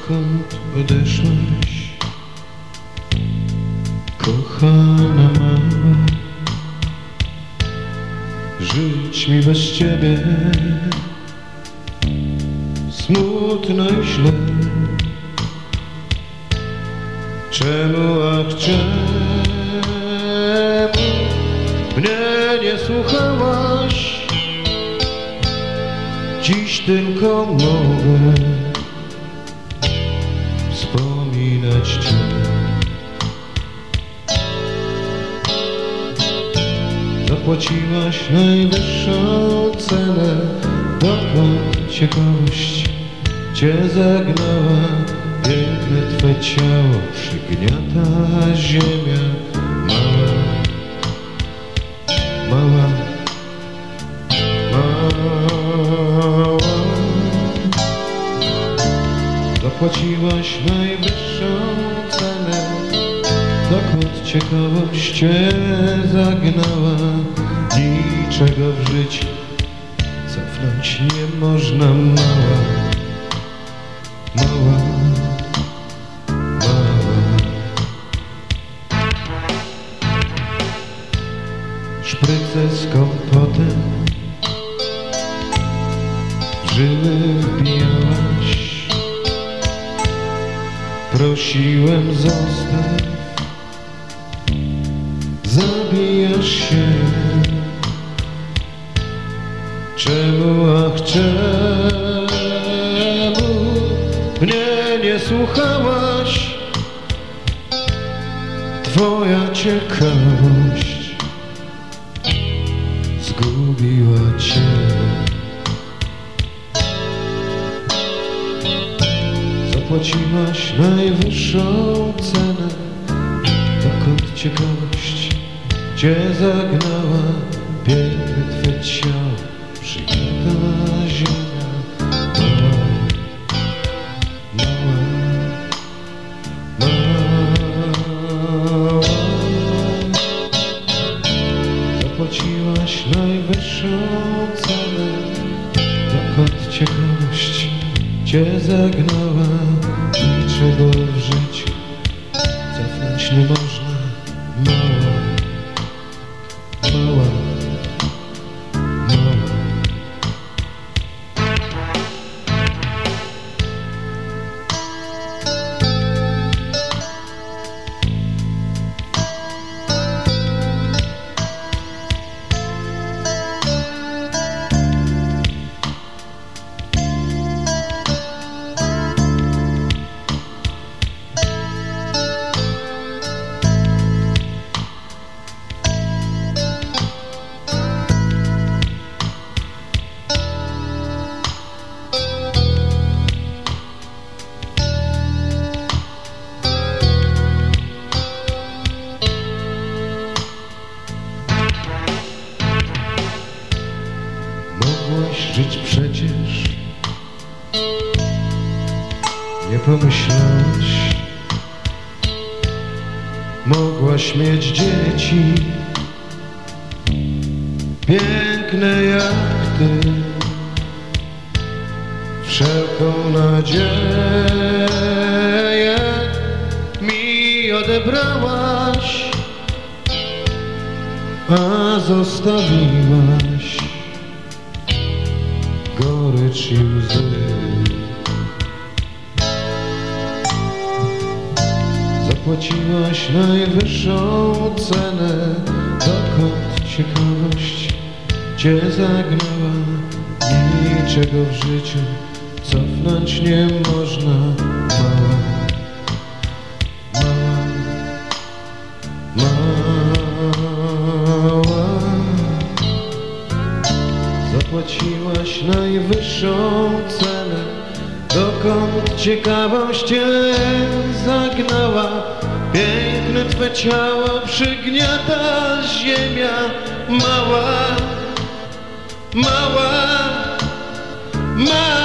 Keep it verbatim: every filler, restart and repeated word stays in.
dokąd odeszłaś, kochana mała? Żyć mi bez ciebie smutno i źle. Czemu, ach czemu mnie nie słuchałaś? Dziś tylko mogę wspominać cię. Zapłaciłaś najwyższą cenę, dokąd ciekawość cię zagnała. Piękne twe ciało przygniata ziemia. Mała, mała, mała. Zapłaciłaś najwyższą cenę, dokąd ciekawość cię zagnała. Niczego w życiu cofnąć nie można, mała, mała, mała. Szprycę z kompotem w żyły wbijałaś. Prosiłem, zostaw, zabijasz się. Czemu, ach czemu mnie nie słuchałaś? Twoja ciekawość zgubiła cię. Zapłaciłaś najwyższą cenę, dokąd ciekawość cię zagnała. Piękne twe ciało przygniata ziemia. Mała, mała, mała. Zapłaciłaś najwyższą cenę, dokąd ciekawość cię zagnała. Niczego w życiu cofnąć nie można, mała, mała, mała. Mogłaś żyć przecież, nie pomyślałaś. Mogłaś mieć dzieci, piękne jak ty. Wszelką nadzieję mi odebrałaś, a zostawiłaś gorycz i łzy. Zapłaciłaś najwyższą cenę, dokąd ciekawość cię zagnała. Niczego w życiu cofnąć nie można, mała, mała, mała. Zapłaciłaś najwyższą cenę, dokąd ciekawość cię zagnała. Piękne twe ciało przygniata ziemia. Mała, mała, mała.